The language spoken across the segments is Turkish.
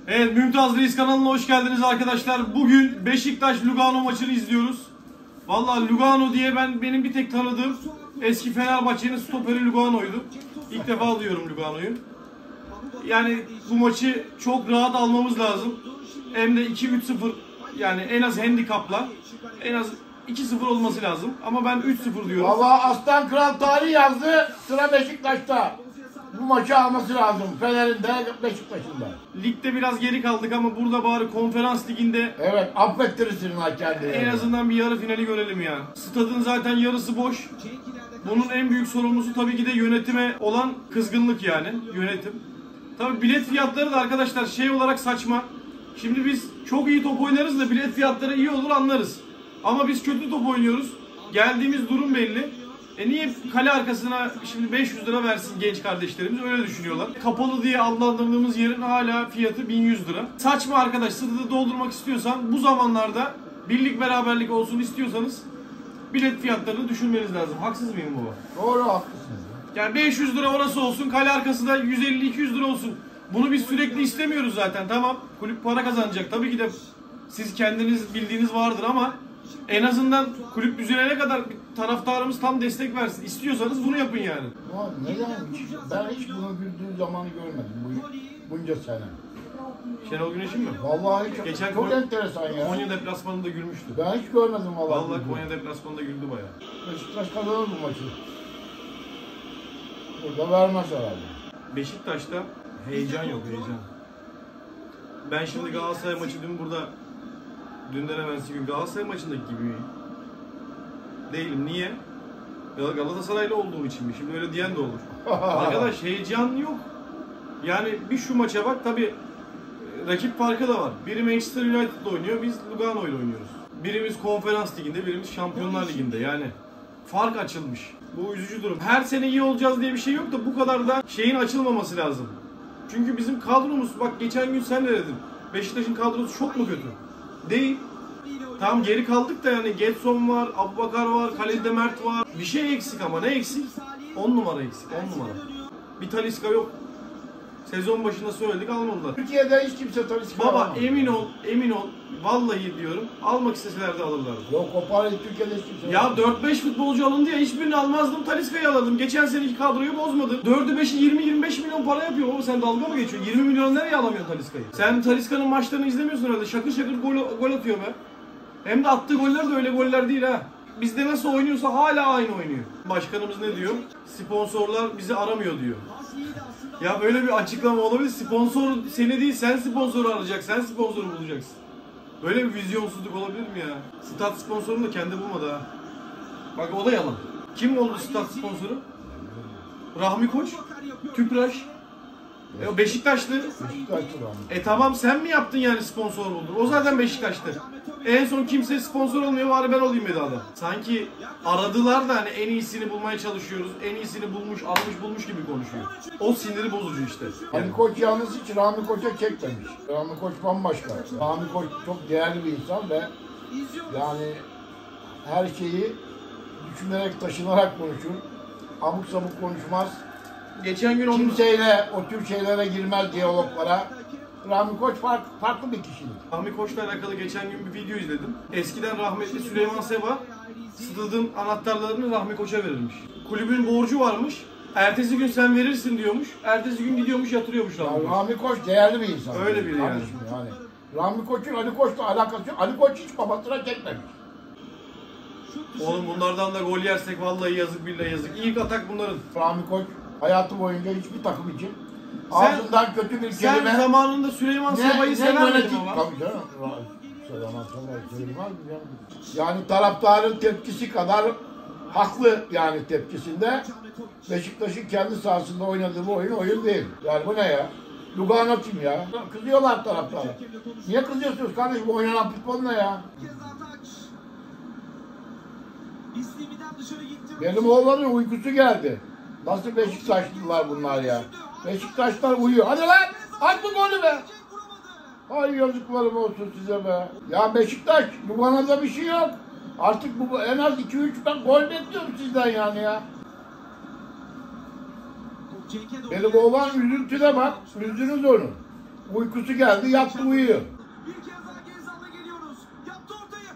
Evet, Mümtaz Reis kanalına hoş geldiniz arkadaşlar. Bugün Beşiktaş-Lugano maçını izliyoruz. Vallahi Lugano diye benim bir tek tanıdığım eski Fenerbahçe'nin stoperi Lugano'ydu. İlk defa duyuyorum Lugano'yu. Yani bu maçı çok rahat almamız lazım. Hem de 2-3-0, yani en az handikapla en az 2-0 olması lazım. Ama ben 3-0 diyorum. Vallahi Aslan Kral tarihi yazdı. Sıra Beşiktaş'ta. Bu maçı alması lazım. Fener'in de Beşiktaş'ın da. Ligde biraz geri kaldık ama burada bari konferans liginde Evet, affettirirsinler kendilerini. en azından bir yarı finali görelim ya. Stadın zaten yarısı boş. Bunun en büyük sorumlusu tabii ki de yönetime olan kızgınlık yani. Yönetim. Tabii bilet fiyatları da arkadaşlar şey olarak saçma. Şimdi biz çok iyi top oynarız da bilet fiyatları iyi olur anlarız. Ama biz kötü top oynuyoruz. Geldiğimiz durum belli. Niye kale arkasına şimdi 500 lira versin genç kardeşlerimiz, öyle düşünüyorlar. Kapalı diye adlandırdığımız yerin hala fiyatı 1100 lira. Saçma arkadaş, stadı doldurmak istiyorsan bu zamanlarda birlik beraberlik olsun istiyorsanız bilet fiyatlarını düşünmeniz lazım. Haksız mıyım baba? Doğru, haklısınız. Yani 500 lira orası olsun, kale arkası da 150-200 lira olsun. Bunu biz sürekli istemiyoruz zaten, tamam. Kulüp para kazanacak. Tabii ki de siz kendiniz bildiğiniz vardır ama en azından kulüp düzenine kadar taraftarımız tam destek versin. İstiyorsanız bunu yapın yani. Ama neden? Ben hiç bunu güldüğü zamanı görmedim bunca sene. Şenol Güneş'in mi? Vallahi Geçen çok enteresan ya. Konya deplasmanında gülmüştü. Ben hiç görmedim vallahi. Vallahi Konya deplasmanında güldü bayağı. Beşiktaş kazanır bu maçı. Burada vermez herhalde. Beşiktaş'ta heyecan yok, heyecan. Ben şimdi Galatasaray maçı dünden evvelsi gün Galatasaray maçındaki gibi değilim. Niye? Ya Galatasaraylı olduğum için mi? Şimdi öyle diyen de olur. Arkadaş heyecan yok. Yani bir şu maça bak, tabii rakip farkı da var. Biri Manchester United'la oynuyor, biz Lugano ile oynuyoruz. Birimiz Konferans Ligi'nde, birimiz Şampiyonlar Ligi'nde. Yani fark açılmış. Bu üzücü durum. Her sene iyi olacağız diye bir şey yok da bu kadar da şeyin açılmaması lazım. Çünkü bizim kadromuz, bak geçen gün sen de dedin, Beşiktaş'ın kadrosu çok mu kötü? Değil. Tamam, geri kaldık da yani Getson var, Abubakar var, kalede Mert var. Bir şey eksik ama ne eksik? 10 numara eksik, 10 numara. Bir Talisca yok. Sezon başında söyledik, almadılar. Türkiye'de hiç kimse Talisca Baba almadı. emin ol. Vallahi diyorum, almak isteseler de alırlardı. Yok, o parayı Türkiye'de hiç kimse Ya almadı. 4-5 futbolcu alındı ya, hiçbirini almazdım, Talisca'yı alırdım. Geçen seneki kadroyu bozmadı. 4'ü 5'i 20-25 milyon para yapıyor. Oğlum sen dalga mı geçiyorsun? 20 milyon nereye alamıyorsun Talisca'yı? Sen Talisca'nın maçlarını izlemiyorsun herhalde. Şakır şakır gol atıyor be. Hem de attığı goller de öyle goller değil ha. Bizde nasıl oynuyorsa hala aynı oynuyor. Başkanımız ne diyor? Sponsorlar bizi aramıyor diyor. Ya böyle bir açıklama olabilir. Sponsor seni değil, sen sponsoru arayacaksın. Sen sponsoru bulacaksın. Böyle bir vizyonsuzluk olabilir mi ya? Stat sponsorunu da kendi bulmadı ha. Bak o da yalan. Kim oldu stat sponsoru? Rahmi Koç, Tüpraş. O Beşiktaşlı. Beşiktaş'ta var. Tamam, sen mi yaptın yani sponsor buldun? O zaten Beşiktaş'tı. En son kimse sponsor olmuyor, bari ben olayım dedi adam. Sanki aradılar da hani en iyisini bulmaya çalışıyoruz. En iyisini bulmuş gibi konuşuyor. O siniri bozucu işte. Ali Koç yalnız hiç Rahmi Koç'a çekmemiş. Rahmi Koç bambaşka. Rahmi Koç çok değerli bir insan ve yani her şeyi düşünerek, taşınarak konuşur. Abuk sabuk konuşmaz. Geçen gün Kimseyle o tür şeylere girmez, diyaloglara. Rahmi Koç farklı bir kişilik. Rahmi Koç'la alakalı geçen gün bir video izledim. Eskiden rahmetli Süleyman Seba stadın anahtarlarını Rahmi Koç'a verirmiş. Kulübün borcu varmış. Ertesi gün sen verirsin diyormuş. Ertesi gün gidiyormuş, yatırıyormuş Rahmi Koç. Rahmi Koç değerli bir insan. Öyle biri yani. Rahmi Koç'un Ali Koç'la alakası yok. Ali Koç hiç babasına çekmemiş. Oğlum bunlardan da gol yersek vallahi yazık, billahi yazık. İlk atak bunların. Rahmi Koç hayatı boyunca hiçbir takım için ağzından kötü bir kelime. Sen zamanında Süleyman Seba'yı sever miydin ama? Tabii canım. Süleyman Seba. Yani taraftarın tepkisi kadar haklı yani tepkisinde. Beşiktaş'ın kendi sahasında oynadığı bu oyun değil. Yani bu ne ya? Lugano kim ya? Kızıyorlar taraftarı. Niye kızıyorsunuz kardeşim? Oynanan futbol ne ya? Benim oğlanın uykusu geldi. Nasıl Beşiktaşlılar bunlar ya? Beşiktaşlar uyuyor. Hadi lan! At bu golü be! Ay yazıklarım olsun size be. Ya Beşiktaş, Lugano'da bir şey yok. Artık bu en az 2-3 gol bekliyorum sizden yani ya. Benim oğlan üzüntüne bak. Üzdünüz onu. Uykusu geldi, yattı uyuyor. Bir kez daha Gezal'la geliyoruz. Yaptı ortayı.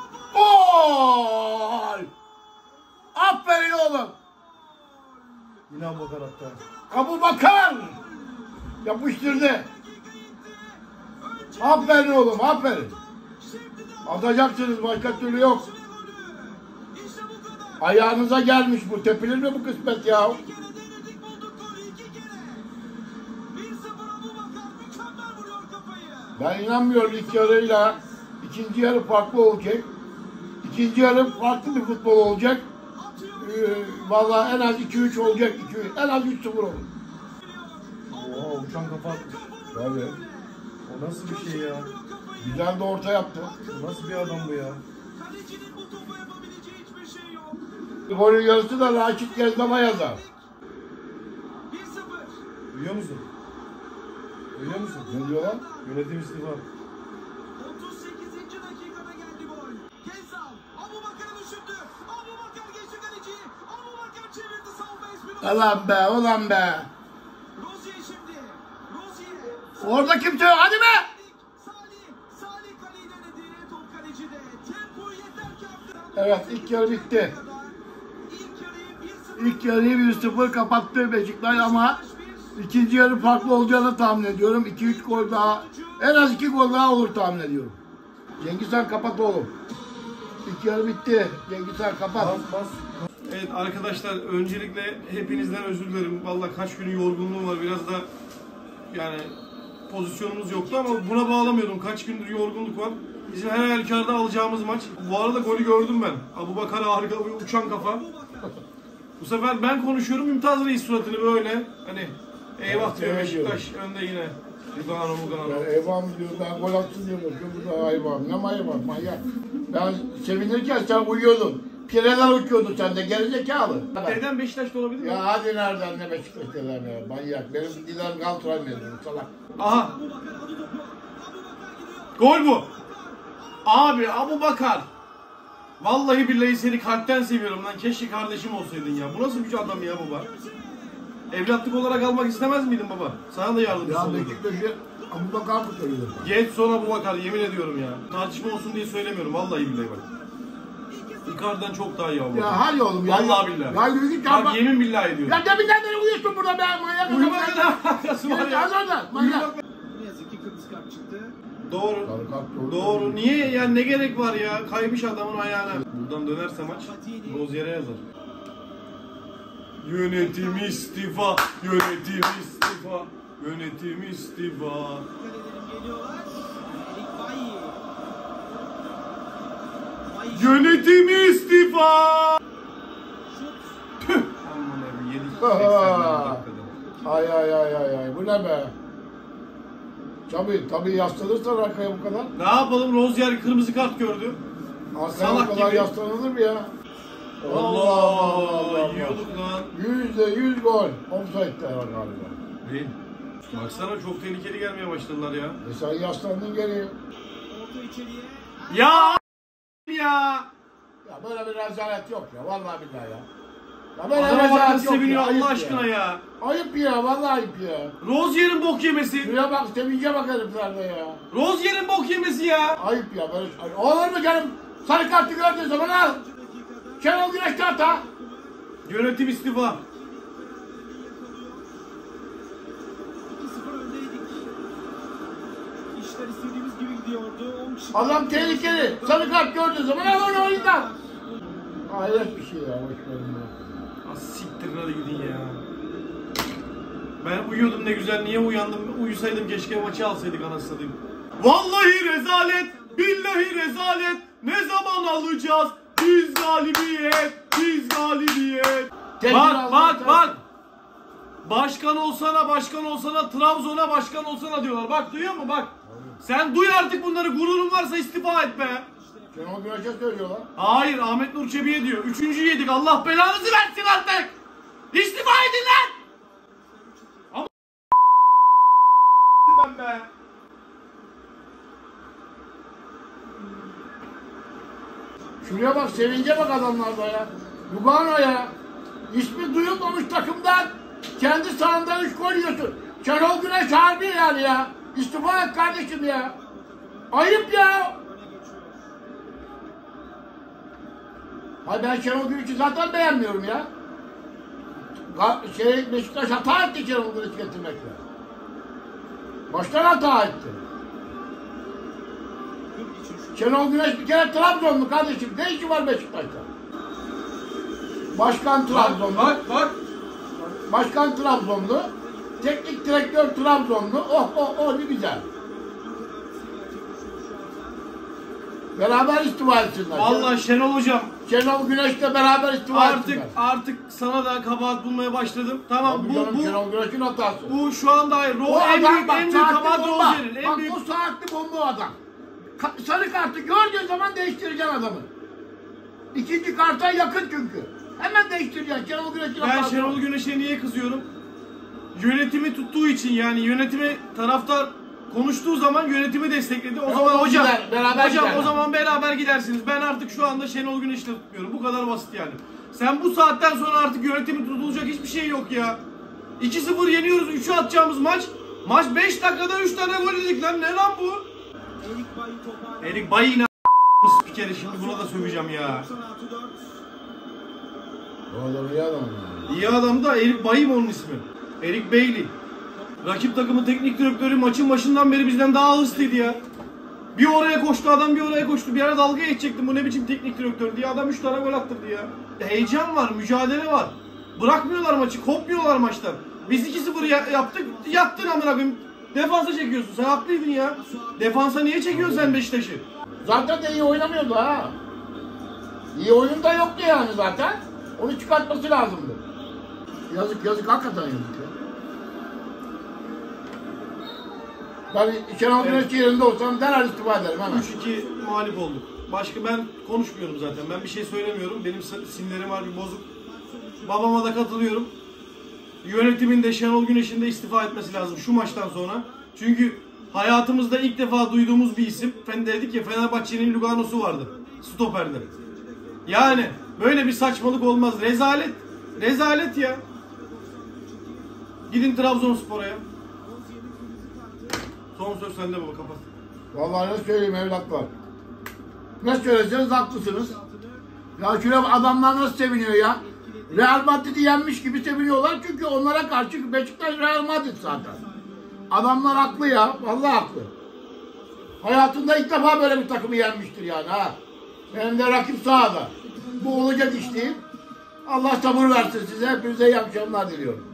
Gol! Aferin oğlum. Yine Abubakar hatta. Abubakar! Yapıştırdı. Aferin oğlum, aferin. Atacaksınız, başka türlü yok. İşte bu kadar. Ayağınıza gelmiş bu. Tepilir mi bu kısmet ya? Bir kere denedik bulduk golü 2 kere. 1-0 Abubakar mükemmel vuruyor kafayı. Ben inanmıyorum ilk yarıyla ikinci yarı farklı olacak. İkinci yarı farklı bir futbol olacak. Vallahi en az 2-3 olacak. En az 3-0 olur. Oo, uçan kafa atmış. Tabii. O nasıl bir şey ya? Güzel de orta yaptı. Bu nasıl bir adam bu ya? Kalecinin bu topa yapabileceği hiçbir şey yok. Golün yarısı da Raşit Gezdam'a yazar. 1-0. Duyuyor musun? Duyuyor musun? Ne diyorlar? Yönetim istifa. 38. dakikada geldi gol. Gezal. Abubakar'ı düşündü. Abubakar geçti kaleciyi. Abubakar çevirdi savunma Espinosa. Ulan be, ulan be. Rozier şimdi. Rozier. Orada kimse yok. Hadi be. Salih kaleyi denedi. Top kalecide. Tempo yeter ki arttıralım. Evet, ilk yarı bitti. İlk yarıyı 1-0. İlk yarıyı 1-0 kapattı Beşiktaş ama ikinci yarı farklı olacağını tahmin ediyorum. 2-3 gol daha, en az 2 gol daha olur tahmin ediyorum. Cengiz Han kapat oğlum. İlk yarı bitti. Cengiz Han kapat. Bas bas. Evet arkadaşlar, öncelikle hepinizden özür dilerim. Vallahi kaç günün yorgunluğum var. Biraz da yani pozisyonumuz yoktu ama buna bağlamıyordum. Kaç gündür yorgunluk var. Bizim her halükarda alacağımız maç. Bu arada golü gördüm ben. Abubakar harika bir uçan kafa. Bu sefer ben konuşuyorum, Mümtaz Reis suratını böyle hani eyvah diyor Evet, Beşiktaş önde yine. Lugano. Yani Eyvah mı diyor, ben gol attım diyor. Bu da hayvan. Ne hayvan, manyak. Ben sevinirken sen uyuyordun. Pireler uçuyordu sende, gerizekalı. Neden Beşiktaş'ta olabilir mi? Ya hadi nereden ne Beşiktaş'talar ya, manyak. Benim dilerim Galatasaray mezunu, salak. Aha. Gol bu. Abi Abubakar. Vallahi billahi seni kalpten seviyorum lan. Keşke kardeşim olsaydın ya. Bu nasıl bir adam ya baba? Evlatlık olarak almak istemez miydin baba? Sana da yardımcı Ya olurdum. Beşiktaş'ı Abubakar mı söylüyor? Geç son Abubakar, yemin ediyorum ya. Tartışma olsun diye söylemiyorum. Vallahi billahi bak. Icardi'den çok daha iyi Abubakar. Ya hadi oğlum ya. Vallahi billahi. Ya yürü git ya. Bak yemin billahi ediyorum. Ya deminden beri uyuyorsun burada be, manyak. Uyumakla ne alakası var ya? Hadi oradan, manyak. Ne yazık ki kırmızı kart çıktı. Doğru. Sarı kart doğru. Doğru. Niye ya, ne gerek var ya? Kaymış adamın ayağına. Buradan dönerse maç Rozier'e yazar. Yönetim istifa. Yönetim istifa. Yönetim istifa. Kalelerim geliyorlar. Erik Bayi. Bayi Yönetim istifa. şut. Tüh. Aman abi yedik. Aa. Ay ay ay ay ay, bu ne be? Tabii yaslanırsan arkaya bu kadar. Ne yapalım, Rozier kırmızı kart gördü. Arkaya Salak bu kadar gibi. yaslanılır mı ya? Allah. Yiyorduk lan. %100 gol. Offside'de galiba. Değil. Baksana çok tehlikeli gelmeye başladılar ya. Sen yaslandın geriye. Orta içeriye. Ya. Ya böyle bir rezalet yok ya, vallahi billahi ya. Ya böyle Adama bak rezalet nasıl yok seviniyor ya, ayıp Allah aşkına ya. Ayıp ya, vallahi ayıp ya. Rozier'in bok yemesi. Şuraya bak, sevince bak heriflerde ya. Rozier'in bok yemesi ya. Ayıp ya, böyle olur mu canım? Sarı kartı gördüğün zaman al. Şenol Güneş hata. Yönetim istifa. 2-0 öndeydik. İşler istediğimiz gibi gidiyordu. 10 kişi. Adam tehlikeli. Sarı kart gördüğün zaman al onu oyundan. Hayret bir şey ya, boş verin ya. Ah, siktirin hadi gidin ya. Ben uyuyordum ne güzel, niye uyandım? Uyusaydım keşke, maçı alsaydık anasını satayım. Vallahi rezalet, billahi rezalet. Ne zaman alacağız? Biz galibiyet, biz galibiyet. Bak. Başkan olsana, Trabzon'a başkan olsana diyorlar. Bak duyuyor musun bak. Sen duy artık bunları, gururun varsa istifa et be. Şenol Güneş'e söylüyorlar. Hayır, Ahmet Nur Çebi'ye diyor. 3. yedik, Allah belanızı versin artık. İstifa edin lan. Ama ben be. Şuraya bak, sevince bak adamlarda ya. Lugano ya. İsmi duyulmamış takımdan kendi sahandan 3 gol yiyorsun. Şenol Güneş harbi yani ya. İstifa et kardeşim ya. Ayıp ya. Hayır ben Şenol Güneş'i zaten beğenmiyorum ya. Beşiktaş hata etti Şenol Güneş'i getirmekle. Baştan hata etti. Şenol Güneş bir kere Trabzonlu kardeşim. Ne işi var Beşiktaş'ta? Başkan Trabzonlu. Bak. Başkan Trabzonlu. Teknik direktör Trabzonlu. Oh ne güzel. Beraber istifa etsinler. Vallahi Şenol hocam. Şenol Güneş'le beraber istifa etsinler. Artık sana da kabahat bulmaya başladım. Tamam bu Şenol Güneş'in hatası. bu şu anda hayır. En büyük kabahat Rozier'in. En büyük bu saatli bomba o adam. Sarı kartı gördüğün zaman değiştireceksin adamı. İkinci karta yakın çünkü. Hemen değiştireceksin. Şenol Güneş'in hatası. Ben Şenol Güneş'e niye kızıyorum? Yönetimi tuttuğu için yani yönetimi taraftar konuştuğu zaman yönetimi destekledi. O zaman hocam o zaman beraber gidersiniz. Ben artık şu anda Şenol Güneş'le tutmuyorum. Bu kadar basit yani. Sen bu saatten sonra artık yönetimi tutulacak hiçbir şey yok ya. 2-0 yeniyoruz. 3'ü atacağımız maç. Maç 5 dakikada 3 tane gol yedik lan. Ne lan bu? Erik Bayi yine spikeri şimdi buna da söveceğim ya. O adam iyi adam ya. İyi adam da Erik Bayi mi onun ismi? Erik Bailey. Rakip takımın teknik direktörü maçın başından beri bizden daha hızlıydı ya. Bir oraya koştu adam, bir oraya koştu. Bir ara dalga geçecektim bu ne biçim teknik direktör diye. Adam 3 tane gol attırdı ya. Heyecan var, mücadele var. Bırakmıyorlar maçı, kopmuyorlar maçtan. Biz 2-0 yaptık, yattın amına koyayım. Defansa çekiyorsun, sen haklıydın ya. Defansa niye çekiyorsun sen Beşiktaş'ı? Zaten de iyi oynamıyordu ha. İyi oyun da yoktu yani zaten. Onu çıkartması lazımdı. Yazık hakikaten yazık ya. Ben Şenol Güneş yerinde olsam derhal istifa ederim hemen. 3-2 mağlup olduk. Başka ben konuşmuyorum zaten. Ben bir şey söylemiyorum. Benim sinirlerim var bir bozuk. Babama da katılıyorum. Yönetimin de Şenol Güneş'in de istifa etmesi lazım şu maçtan sonra. Çünkü hayatımızda ilk defa duyduğumuz bir isim. Dedik ya Fenerbahçe'nin Lugano'su vardı. Stoper'de. Yani böyle bir saçmalık olmaz. Rezalet. Rezalet ya. Gidin Trabzonspor'a ya. Son söz sende baba, kapat. Vallahi ne söyleyeyim evlatlar. Ne söyleseniz haklısınız. Ya şöyle adamlar nasıl seviniyor ya. Real Madrid'i yenmiş gibi seviniyorlar çünkü onlara karşı Beşiktaş Real Madrid zaten. Adamlar haklı ya. Vallahi haklı. Hayatında ilk defa böyle bir takımı yenmiştir yani ha. Benim de rakip sahada. Bu olacak iş değil. Allah sabır versin size. Hepinize iyi akşamlar diliyorum.